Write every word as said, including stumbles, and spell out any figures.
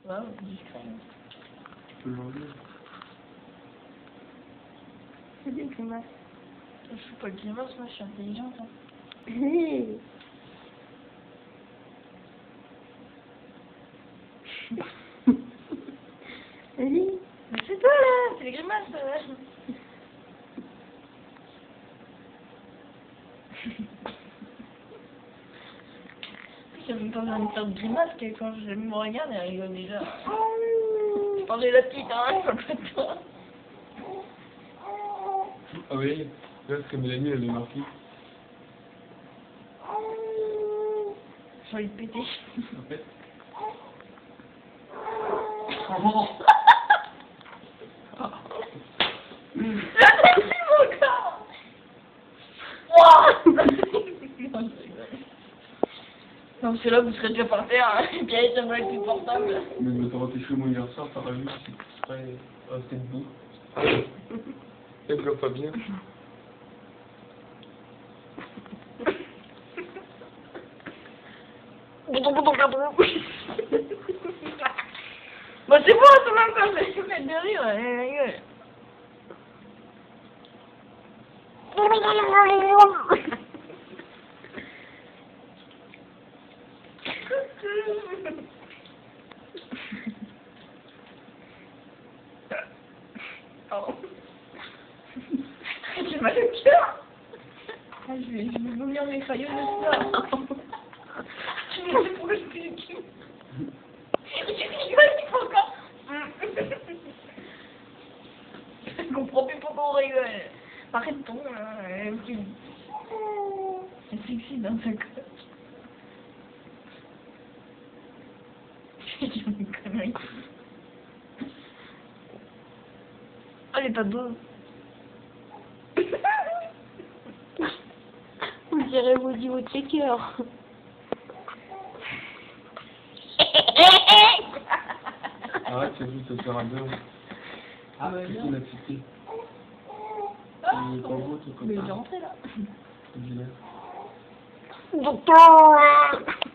Ouais, discret. Tu peux l'enlever. C'est des grimaces. Je suis pas le grimace, moi je suis intelligente. Hein. Hey. Vas-y. Mais c'est toi là, c'est les grimaces. Euh. J'ai même pas besoin de faire de grimace, que quand je me regarde, elle rigole déjà. Je parlais de la petite, hein, pas de toi. Ah oui, là ce que Mélanie elle est marquée. J'ai envie de péter. En fait. La merci mon corps. Wouah. Non, c'est là vous serez déjà par terre, hein. Et puis elle ça va être plus portable. Mais je m'étais rentré chez moi hier soir, t'aurais vu si tu serais resté debout. Elle pleure pas bien. Bon, c'est bon, c'est même quand je vais fait de rire, elle rigole. Oh. J'ai mal au cœur. Ah, je vais, je vais vomir mes faillots de ça. Je me sais pourquoi je suis le cul. Je rigole, il faut encore. Je comprends plus pourquoi on rigole. Arrête-toi, hein, c'est sexy dans sa coche. J'ai une connerie. Oh, elle est pas beau. On dirait Woody Woodpecker. Arrête, c'est juste te faire un beurre. Ah, Ouais, c'est bien. qui l'a cité? Ah, Il est pas beau, ton mais il est copain. rentré là. Dis-le. Docteur.